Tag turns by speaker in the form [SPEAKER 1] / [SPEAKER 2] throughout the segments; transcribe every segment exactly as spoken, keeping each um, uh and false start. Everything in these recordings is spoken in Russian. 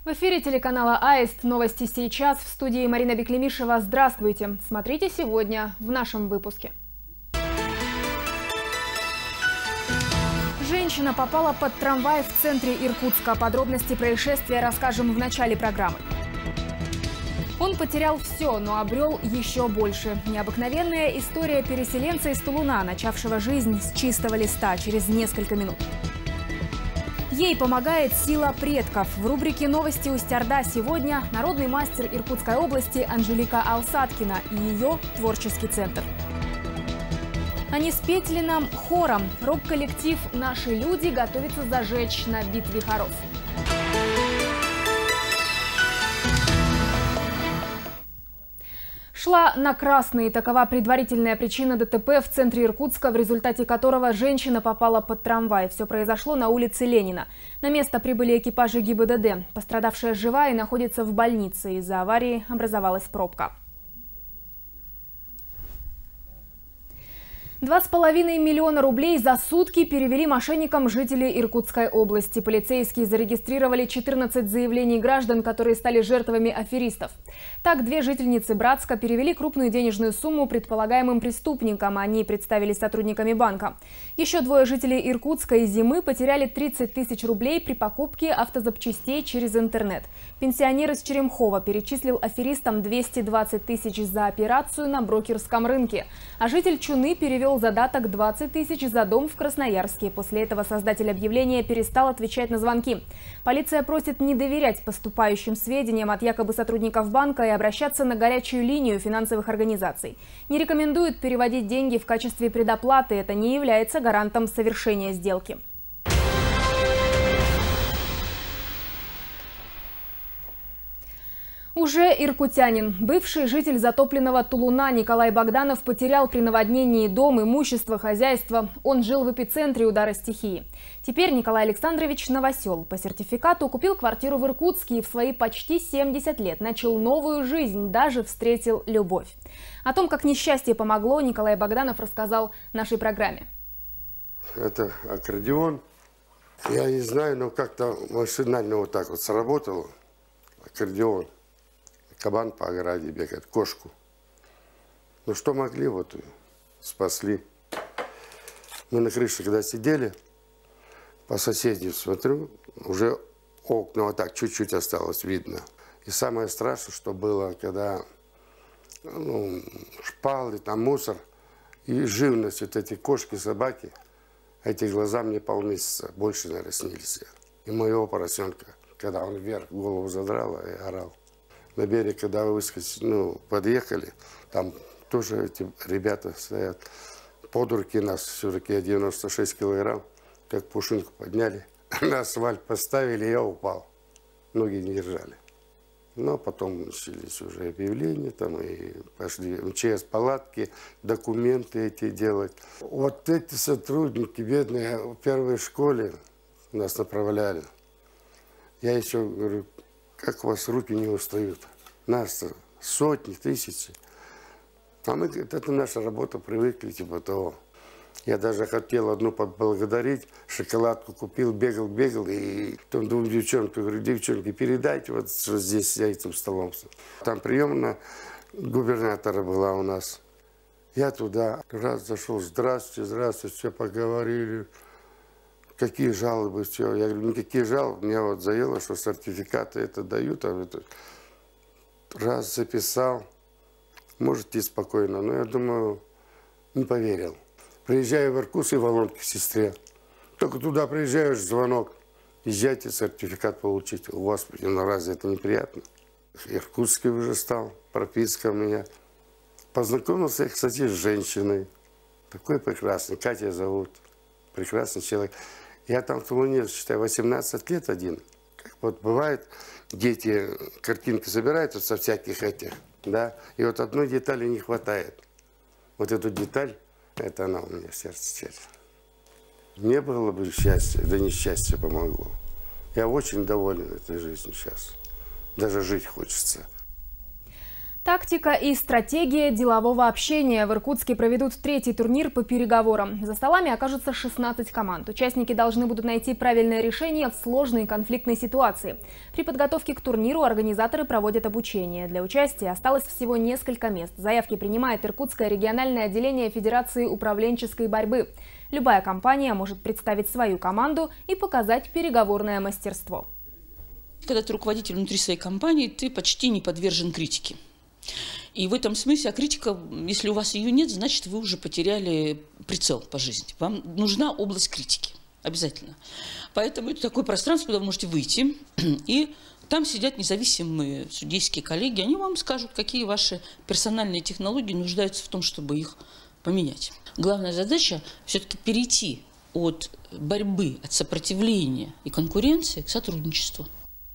[SPEAKER 1] В эфире телеканала «Аист». Новости сейчас. В студии Марина Беклемишева. Здравствуйте. Смотрите сегодня в нашем выпуске. Женщина попала под трамвай в центре Иркутска. Подробности происшествия расскажем в начале программы. Он потерял все, но обрел еще больше. Необыкновенная история переселенца из Тулуна, начавшего жизнь с чистого листа через несколько минут. Ей помогает сила предков. В рубрике «Новости Усть-Орда» сегодня народный мастер Иркутской области Анжелика Алсаткина и ее творческий центр. Они спеть нам хором. Рок-коллектив «Наши люди» готовится зажечь на битве хоров. Шла на красный. Такова предварительная причина ДТП в центре Иркутска, в результате которого женщина попала под трамвай. Все произошло на улице Ленина. На место прибыли экипажи ГИБДД. Пострадавшая жива и находится в больнице. Из-за аварии образовалась пробка. Два с половиной миллиона рублей за сутки перевели мошенникам жители Иркутской области. Полицейские зарегистрировали четырнадцать заявлений граждан, которые стали жертвами аферистов. Так, две жительницы Братска перевели крупную денежную сумму предполагаемым преступникам. Они представились сотрудниками банка. Еще двое жителей Иркутска и Зимы потеряли тридцать тысяч рублей при покупке автозапчастей через интернет. Пенсионер из Черемхова перечислил аферистам двести двадцать тысяч за операцию на брокерском рынке. А житель Чуны перевел задаток двадцать тысяч за дом в Красноярске. После этого создатель объявления перестал отвечать на звонки. Полиция просит не доверять поступающим сведениям от якобы сотрудников банка и обращаться на горячую линию финансовых организаций. Не рекомендуют переводить деньги в качестве предоплаты. Это не является гарантом совершения сделки. Уже иркутянин. Бывший житель затопленного Тулуна Николай Богданов потерял при наводнении дом, имущество, хозяйство. Он жил в эпицентре удара стихии. Теперь Николай Александрович новосел. По сертификату купил квартиру в Иркутске и в свои почти семьдесят лет начал новую жизнь, даже встретил любовь. О том, как несчастье помогло, Николай Богданов рассказал в нашей программе.
[SPEAKER 2] Это аккордеон. Я не знаю, но как-то машинально вот так вот сработало. Аккордеон. Кабан по ограде бегает, кошку. Ну что могли, вот спасли. Мы на крыше когда сидели, по соседям смотрю, уже окна вот так чуть-чуть осталось видно. И самое страшное, что было, когда ну, шпалы, там мусор и живность, вот эти кошки, собаки, эти глаза мне полмесяца больше, наверное, снились. И моего поросенка, когда он вверх голову задрал и орал. На берег, когда выскочили, ну, подъехали, там тоже эти ребята стоят. Под руки нас, все-таки я девяносто шесть килограмм, как пушинку подняли. На асфальт поставили, я упал. Ноги не держали. Но потом начались уже объявления, там и пошли эм че эс палатки, документы эти делать. Вот эти сотрудники, бедные, в первой школе нас направляли. Я еще говорю, как у вас руки не устают? Нас сотни, тысячи. А мы, это наша работа, привыкли, типа того. Я даже хотел одну поблагодарить, шоколадку купил, бегал, бегал, и там двум девчонкам, говорю, девчонки, передайте вот, что здесь за этим столом. Там приемная губернатора была у нас. Я туда раз зашел, здравствуйте, здравствуйте, все поговорили. Какие жалобы, все. Я говорю, никакие жалобы. Меня вот заело, что сертификаты это дают. А это... Раз записал, можете спокойно. Но я думаю, не поверил. Приезжаю в Иркутск и Волонке к сестре. Только туда приезжаешь, звонок. Езжайте, сертификат получите. Господи, ну разве это неприятно? Иркутский уже стал, прописка у меня. Познакомился, кстати, с женщиной. Такой прекрасный, Катя зовут. Прекрасный человек. Я там в Тулуне, считаю, восемнадцать лет один. Как вот бывает, дети картинки собирают вот со всяких этих, да, и вот одной детали не хватает. Вот эту деталь, это она у меня в сердце теперь. Не было бы счастья, да несчастье помогло. Я очень доволен этой жизнью сейчас. Даже жить хочется.
[SPEAKER 1] Тактика и стратегия делового общения. В Иркутске проведут третий турнир по переговорам. За столами окажутся шестнадцать команд. Участники должны будут найти правильное решение в сложной конфликтной ситуации. При подготовке к турниру организаторы проводят обучение. Для участия осталось всего несколько мест. Заявки принимает Иркутское региональное отделение Федерации управленческой борьбы. Любая компания может представить свою команду и показать переговорное мастерство.
[SPEAKER 3] Когда ты руководитель внутри своей компании, ты почти не подвержен критике. И в этом смысле, а критика, если у вас ее нет, значит, вы уже потеряли прицел по жизни. Вам нужна область критики. Обязательно. Поэтому это такое пространство, куда вы можете выйти. И там сидят независимые судейские коллеги. Они вам скажут, какие ваши персональные технологии нуждаются в том, чтобы их поменять. Главная задача все-таки перейти от борьбы, от сопротивления и конкуренции к сотрудничеству.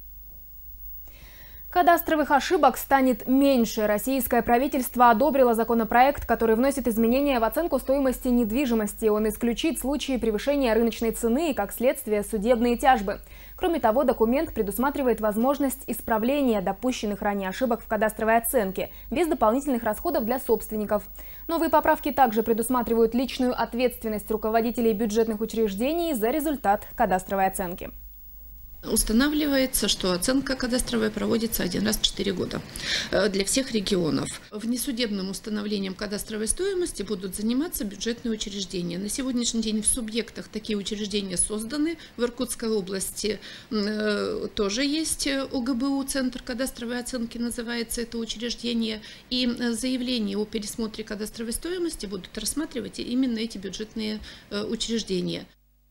[SPEAKER 1] Кадастровых ошибок станет меньше. Российское правительство одобрило законопроект, который вносит изменения в оценку стоимости недвижимости. Он исключит случаи превышения рыночной цены и, как следствие, судебные тяжбы. Кроме того, документ предусматривает возможность исправления допущенных ранее ошибок в кадастровой оценке, без дополнительных расходов для собственников. Новые поправки также предусматривают личную ответственность руководителей бюджетных учреждений за результат кадастровой оценки.
[SPEAKER 4] Устанавливается, что оценка кадастровая проводится один раз в четыре года для всех регионов. Внесудебным установлением кадастровой стоимости будут заниматься бюджетные учреждения. На сегодняшний день в субъектах такие учреждения созданы. В Иркутской области тоже есть ОГБУ, Центр кадастровой оценки называется это учреждение. И заявления о пересмотре кадастровой стоимости будут рассматривать именно эти бюджетные учреждения.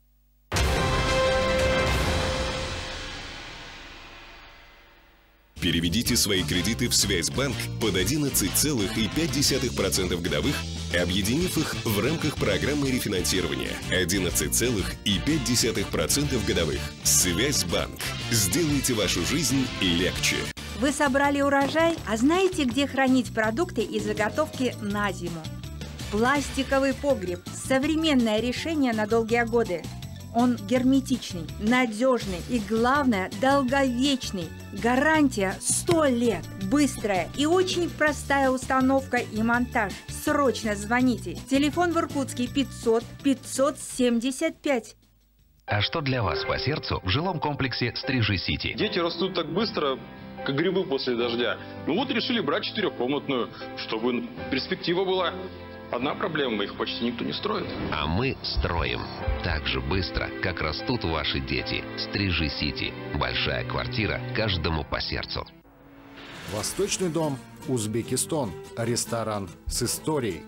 [SPEAKER 5] Переведите свои кредиты в Связьбанк под одиннадцать целых пять десятых процента годовых, объединив их в рамках программы рефинансирования одиннадцать целых пять десятых процента годовых. Связьбанк. Сделайте вашу жизнь легче.
[SPEAKER 6] Вы собрали урожай, а знаете, где хранить продукты и заготовки на зиму? Пластиковый погреб – современное решение на долгие годы. Он герметичный, надежный и, главное, долговечный. Гарантия сто лет. Быстрая и очень простая установка и монтаж. Срочно звоните. Телефон в Иркутске пятьсот пятьсот семьдесят пять.
[SPEAKER 7] А что для вас по сердцу в жилом комплексе Стрижи-Сити?
[SPEAKER 8] Дети растут так быстро, как грибы после дождя. Ну вот решили брать четырехкомнатную, чтобы перспектива была. Одна проблема, их почти никто не строит.
[SPEAKER 7] А мы строим. Так же быстро, как растут ваши дети. Стрижи-Сити. Большая квартира каждому по сердцу.
[SPEAKER 9] Восточный дом Узбекистан. Ресторан с историей.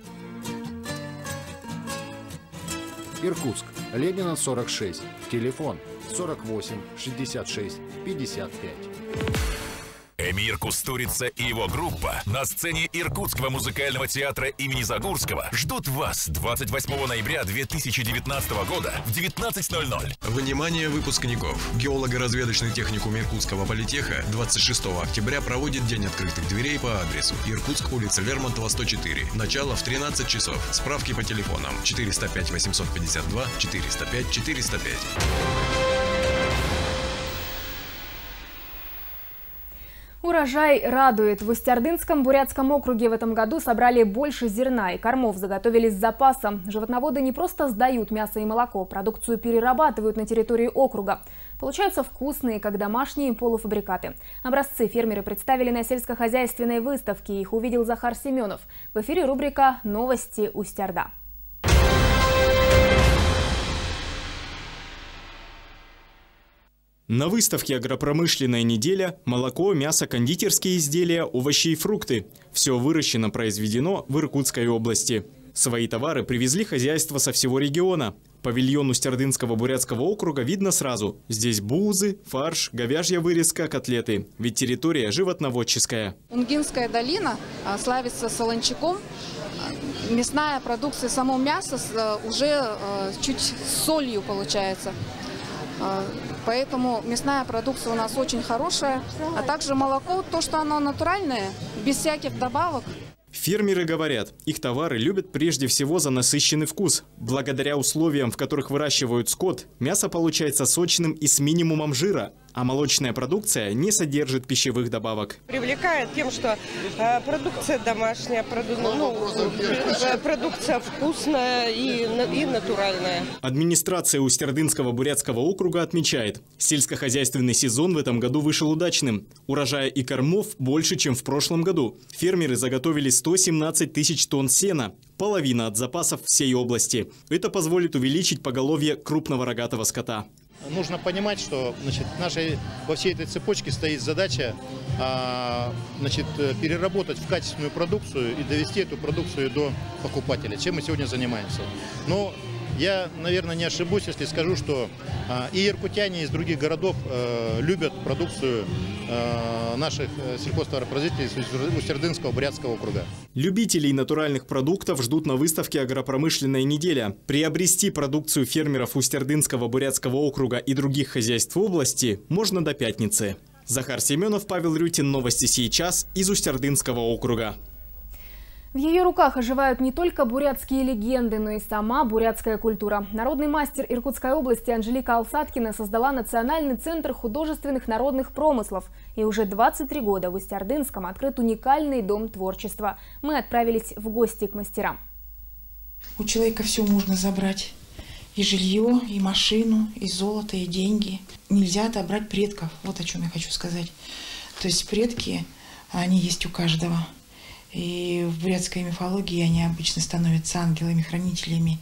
[SPEAKER 9] Иркутск. Ленина, сорок шесть. Телефон сорок восемь шестьдесят шесть пятьдесят пять.
[SPEAKER 10] Эмир Кустурица и его группа на сцене Иркутского музыкального театра имени Загурского ждут вас двадцать восьмого ноября две тысячи девятнадцатого года в девятнадцать ноль ноль.
[SPEAKER 11] Внимание выпускников! Геолого-разведочный техникум Иркутского политеха двадцать шестого октября проводит День открытых дверей по адресу Иркутск, улица Лермонтова, сто четыре. Начало в тринадцать часов. Справки по телефонам четыреста пять восемьсот пятьдесят два четыреста пять четыреста пять.
[SPEAKER 1] Урожай радует. В Устьярдынском Бурятском округе в этом году собрали больше зерна и кормов, заготовили с запасом. Животноводы не просто сдают мясо и молоко, продукцию перерабатывают на территории округа. Получаются вкусные, как домашние полуфабрикаты. Образцы фермеры представили на сельскохозяйственной выставке. Их увидел Захар Семенов. В эфире рубрика «Новости Устьярда».
[SPEAKER 12] На выставке «Агропромышленная неделя» молоко, мясо, кондитерские изделия, овощи и фрукты. Все выращено, произведено в Иркутской области. Свои товары привезли хозяйства со всего региона. Павильон Устьярдынского Бурятского округа видно сразу. Здесь бузы, фарш, говяжья вырезка, котлеты. Ведь территория животноводческая.
[SPEAKER 13] Унгинская долина славится солончаком. Мясная продукция, само мясо уже чуть с солью получается. Поэтому мясная продукция у нас очень хорошая. А также молоко, то, что оно натуральное, без всяких добавок.
[SPEAKER 12] Фермеры говорят, их товары любят прежде всего за насыщенный вкус. Благодаря условиям, в которых выращивают скот, мясо получается сочным и с минимумом жира. а молочная продукция не содержит пищевых добавок.
[SPEAKER 14] Привлекает тем, что э, продукция домашняя, проду, ну, э, продукция вкусная и, и натуральная.
[SPEAKER 12] Администрация Усть-Ордынского бурятского округа отмечает, сельскохозяйственный сезон в этом году вышел удачным. Урожая и кормов больше, чем в прошлом году. Фермеры заготовили сто семнадцать тысяч тонн сена, половина от запасов всей области. Это позволит увеличить поголовье крупного рогатого скота.
[SPEAKER 15] Нужно понимать, что значит, нашей, во всей этой цепочке стоит задача а, значит, переработать в качественную продукцию и довести эту продукцию до покупателя, чем мы сегодня занимаемся. Но я, наверное, не ошибусь, если скажу, что а, и иркутяне из других городов а, любят продукцию а, наших сельхозтоваропроизводителей из Усть-Ордынского бурятского округа.
[SPEAKER 12] Любителей натуральных продуктов ждут на выставке «Агропромышленная неделя». Приобрести продукцию фермеров Усть-Ордынского бурятского округа и других хозяйств области можно до пятницы. Захар Семенов, Павел Рютин. Новости сейчас из Усть-Ордынского округа.
[SPEAKER 1] В ее руках оживают не только бурятские легенды, но и сама бурятская культура. Народный мастер Иркутской области Анжелика Алсаткина создала Национальный центр художественных народных промыслов. И уже двадцать три года в Усть-Ордынском открыт уникальный дом творчества. Мы отправились в гости к мастерам.
[SPEAKER 16] У человека все можно забрать. И жилье, и машину, и золото, и деньги. Нельзя отобрать предков. Вот о чем я хочу сказать. То есть предки, они есть у каждого. И в бурятской мифологии они обычно становятся ангелами, хранителями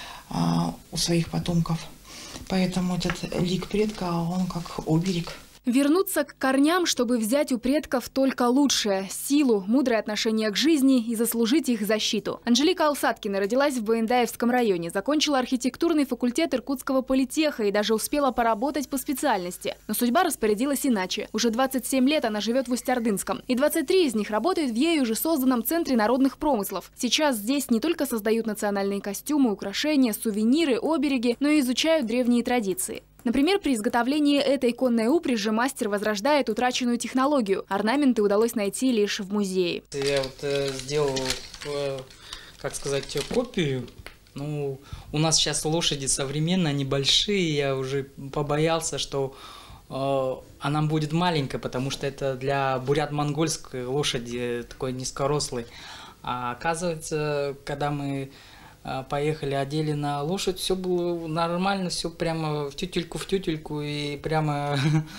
[SPEAKER 16] а, у своих потомков. Поэтому этот лик предка, он как оберег.
[SPEAKER 1] Вернуться к корням, чтобы взять у предков только лучшее – силу, мудрое отношение к жизни и заслужить их защиту. Анжелика Алсаткина родилась в Боендаевском районе, закончила архитектурный факультет Иркутского политеха и даже успела поработать по специальности. Но судьба распорядилась иначе. Уже двадцать семь лет она живет в Усть-Ордынском, и двадцать три из них работают в ею уже созданном Центре народных промыслов. Сейчас здесь не только создают национальные костюмы, украшения, сувениры, обереги, но и изучают древние традиции. Например, при изготовлении этой конной упряжи мастер возрождает утраченную технологию. Орнаменты удалось найти лишь в музее.
[SPEAKER 17] Я вот э, сделал, э, как сказать, копию. Ну, у нас сейчас лошади современные, они большие. Я уже побоялся, что э, она будет маленькая, потому что это для бурят-монгольской лошади такой низкорослый. А оказывается, когда мы поехали, одели на лошадь, все было нормально, все прямо в тютельку, в тютельку, и прямо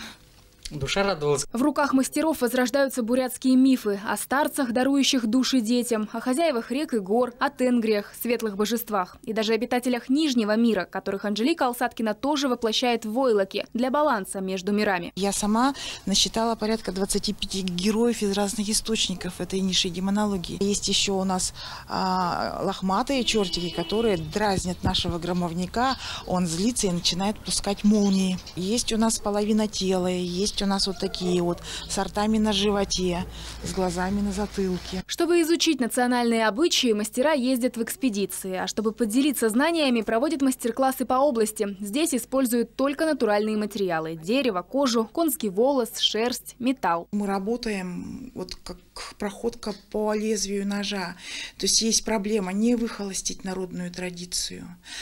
[SPEAKER 17] душа радовалась.
[SPEAKER 1] В руках мастеров возрождаются бурятские мифы о старцах, дарующих души детям, о хозяевах рек и гор, о тенгриях, светлых божествах и даже обитателях Нижнего мира, которых Анжелика Алсаткина тоже воплощает в войлоке для баланса между мирами.
[SPEAKER 16] Я сама насчитала порядка двадцати пяти героев из разных источников этой ниши демонологии. Есть еще у нас а, лохматые чертики, которые дразнят нашего громовника, он злится и начинает пускать молнии. Есть у нас половина тела, есть у нас вот такие вот с ртами на животе, с глазами на затылке.
[SPEAKER 1] Чтобы изучить национальные обычаи, мастера ездят в экспедиции, а чтобы поделиться знаниями, проводят мастер-классы по области. Здесь используют только натуральные материалы – дерево, кожу, конский волос, шерсть, металл.
[SPEAKER 16] Мы работаем вот как проходка по лезвию ножа. То есть есть проблема не выхолостить народную традицию,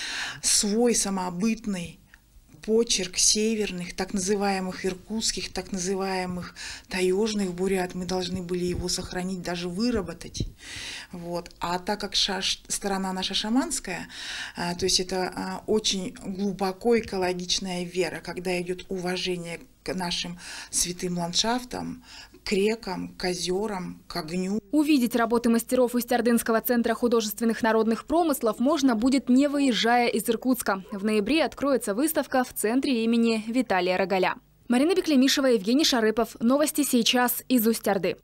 [SPEAKER 16] свой самобытный почерк северных, так называемых иркутских, так называемых таежных бурят. Мы должны были его сохранить, даже выработать. Вот. А так как шаш, сторона наша шаманская, а, то есть это а, очень глубоко экологичная вера, когда идет уважение к нашим святым ландшафтам, к рекам, к озерам, к огню.
[SPEAKER 1] Увидеть работы мастеров Усть-Ордынского центра художественных народных промыслов можно будет, не выезжая из Иркутска. В ноябре откроется выставка в центре имени Виталия Рогаля. Марина Беклемишева, Евгений Шарыпов. Новости сейчас из Усть-Орды.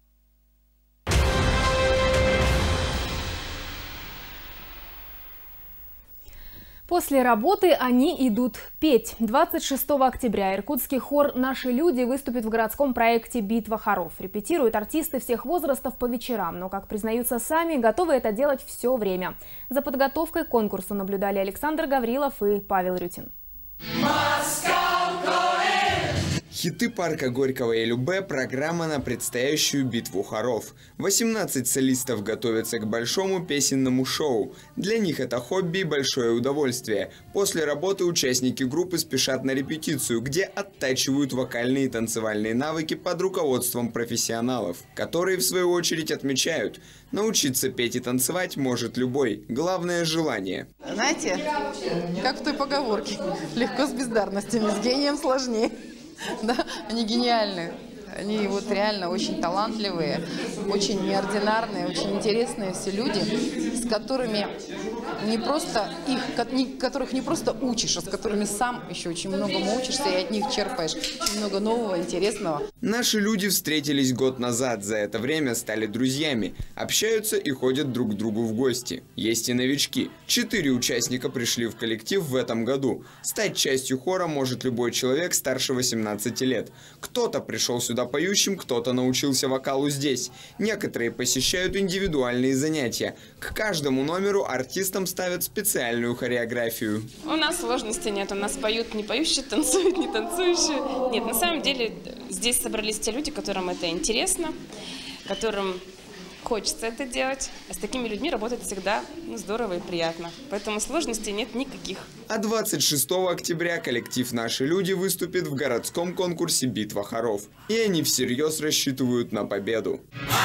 [SPEAKER 1] После работы они идут петь. двадцать шестого октября иркутский хор «Наши люди» выступит в городском проекте «Битва хоров». Репетируют артисты всех возрастов по вечерам, но, как признаются сами, готовы это делать все время. За подготовкой к конкурсу наблюдали Александр Гаврилов и Павел Рютин.
[SPEAKER 18] Хиты парка Горького и Любе – программа на предстоящую битву хоров. восемнадцать солистов готовятся к большому песенному шоу. Для них это хобби и большое удовольствие. После работы участники группы спешат на репетицию, где оттачивают вокальные и танцевальные навыки под руководством профессионалов, которые в свою очередь отмечают: научиться петь и танцевать может любой, главное – желание.
[SPEAKER 19] Знаете, как в той поговорке, легко с бездарностями, с гением сложнее. Да, они гениальны. Они вот реально очень талантливые, очень неординарные, очень интересные все люди, с которыми не просто их, которых не просто учишь, а с которыми сам еще очень многому учишься и от них черпаешь очень много нового, интересного.
[SPEAKER 18] Наши люди встретились год назад, за это время стали друзьями, общаются и ходят друг к другу в гости. Есть и новички. Четыре участника пришли в коллектив в этом году. Стать частью хора может любой человек старше восемнадцати лет. Кто-то пришел сюда поющим, кто-то научился вокалу здесь. Некоторые посещают индивидуальные занятия. К каждому номеру артистам ставят специальную хореографию.
[SPEAKER 20] У нас сложности нет, у нас поют не поющие, танцуют не танцующие. Нет, на самом деле здесь собрались те люди, которым это интересно, которым хочется это делать. А с такими людьми работать всегда ну, здорово и приятно. Поэтому сложностей нет никаких.
[SPEAKER 18] А двадцать шестого октября коллектив «Наши люди» выступит в городском конкурсе «Битва хоров». И они всерьез рассчитывают на победу.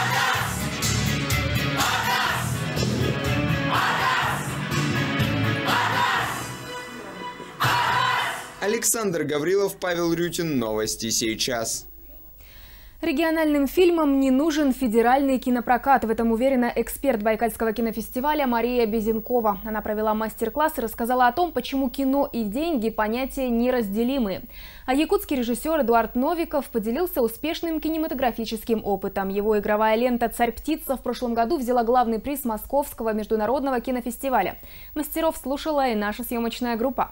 [SPEAKER 18] Александр Гаврилов, Павел Рютин. Новости сейчас.
[SPEAKER 1] Региональным фильмам не нужен федеральный кинопрокат. В этом уверена эксперт Байкальского кинофестиваля Мария Безенкова. Она провела мастер-класс и рассказала о том, почему кино и деньги – понятия неразделимые. А якутский режиссер Эдуард Новиков поделился успешным кинематографическим опытом. Его игровая лента «Царь-птица» в прошлом году взяла главный приз Московского международного кинофестиваля. Мастеров слушала и наша съемочная группа.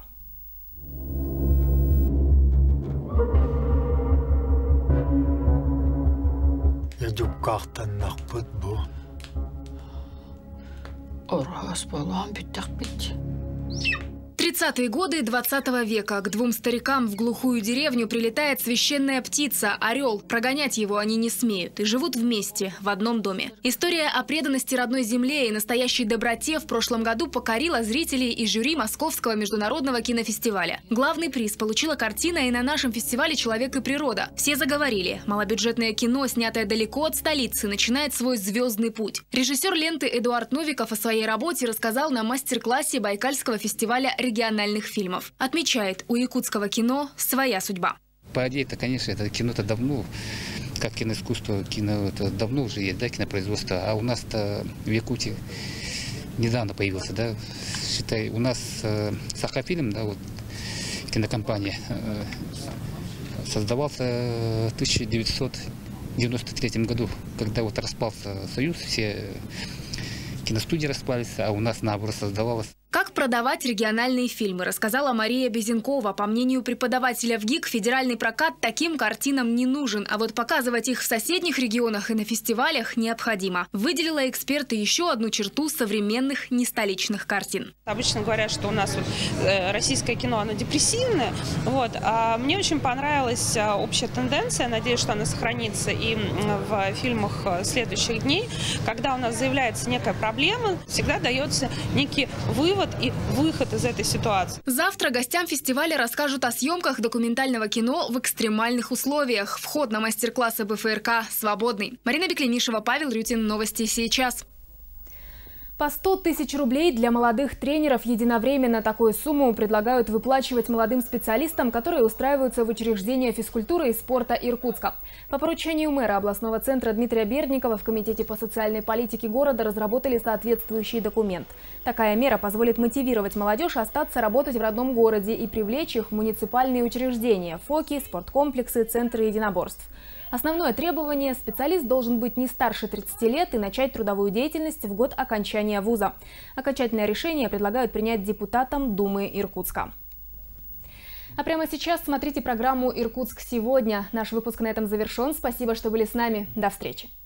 [SPEAKER 1] тридцатые годы двадцатого века. К двум старикам в глухую деревню прилетает священная птица – орел. Прогонять его они не смеют и живут вместе, в одном доме. История о преданности родной земле и настоящей доброте в прошлом году покорила зрителей и жюри Московского международного кинофестиваля. Главный приз получила картина и на нашем фестивале «Человек и природа». Все заговорили. Малобюджетное кино, снятое далеко от столицы, начинает свой звездный путь. Режиссер ленты Эдуард Новиков о своей работе рассказал на мастер-классе Байкальского фестиваля региональных фильмов. Отмечает, у якутского кино своя судьба.
[SPEAKER 21] По идее, это, конечно, это кино-то давно, как киноискусство, кино это давно уже есть, да, кинопроизводство. А у нас-то в Якутии недавно появился, да. Считай, у нас э, Сахафильм, да, вот кинокомпания, э, создавался в тысяча девятьсот девяносто третьем году, когда вот распался Союз, все киностудии распались, а у нас наоборот создавалось.
[SPEAKER 1] Как продавать региональные фильмы, рассказала Мария Безенкова. По мнению преподавателя в ГИК, федеральный прокат таким картинам не нужен, а вот показывать их в соседних регионах и на фестивалях необходимо. Выделила эксперты еще одну черту современных нестоличных картин.
[SPEAKER 20] Обычно говорят, что у нас вот, э, российское кино, оно депрессивное. Вот, а мне очень понравилась а, общая тенденция, надеюсь, что она сохранится и в фильмах следующих дней, когда у нас заявляется некая проблема, всегда дается некий вывод и выход из этой ситуации.
[SPEAKER 1] Завтра гостям фестиваля расскажут о съемках документального кино в экстремальных условиях. Вход на мастер-классы БФРК свободный. Марина Беклемишева, Павел Рютин. Новости сейчас. По сто тысяч рублей для молодых тренеров единовременно. Такую сумму предлагают выплачивать молодым специалистам, которые устраиваются в учреждения физкультуры и спорта Иркутска. По поручению мэра областного центра Дмитрия Бердникова в Комитете по социальной политике города разработали соответствующий документ. Такая мера позволит мотивировать молодежь остаться работать в родном городе и привлечь их в муниципальные учреждения, ФОКи, спорткомплексы, центры единоборств. Основное требование – специалист должен быть не старше тридцати лет и начать трудовую деятельность в год окончания вуза. Окончательное решение предлагают принять депутатам Думы Иркутска. А прямо сейчас смотрите программу «Иркутск сегодня». Наш выпуск на этом завершен. Спасибо, что были с нами. До встречи.